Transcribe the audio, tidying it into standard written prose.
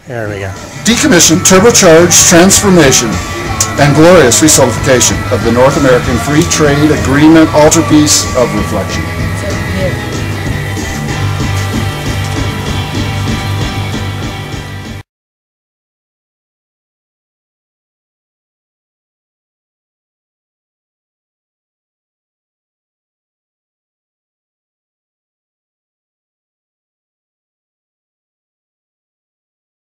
There we go. Decommissioned, turbocharged transformation and glorious resoulification of the North American Free Trade Agreement Altarpiece of reflection.